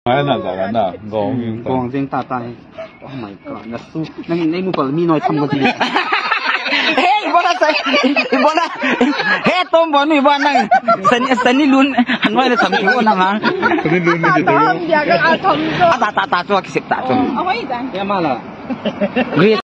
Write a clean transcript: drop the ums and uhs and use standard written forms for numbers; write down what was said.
Ay na sa ganda. Gong jeng ta ta. Oh my god. Nasu nang nei mu pal mi noi tham ko ji. Hey, ibona sai. Ibona. Hey, tom bonu ibona. Sani lun hanwai na tham ko na ma. Sani lun ni jito. Dia kan atom tu. Ta ta ta tu kisip ta tu. Apa itu? Ya mala.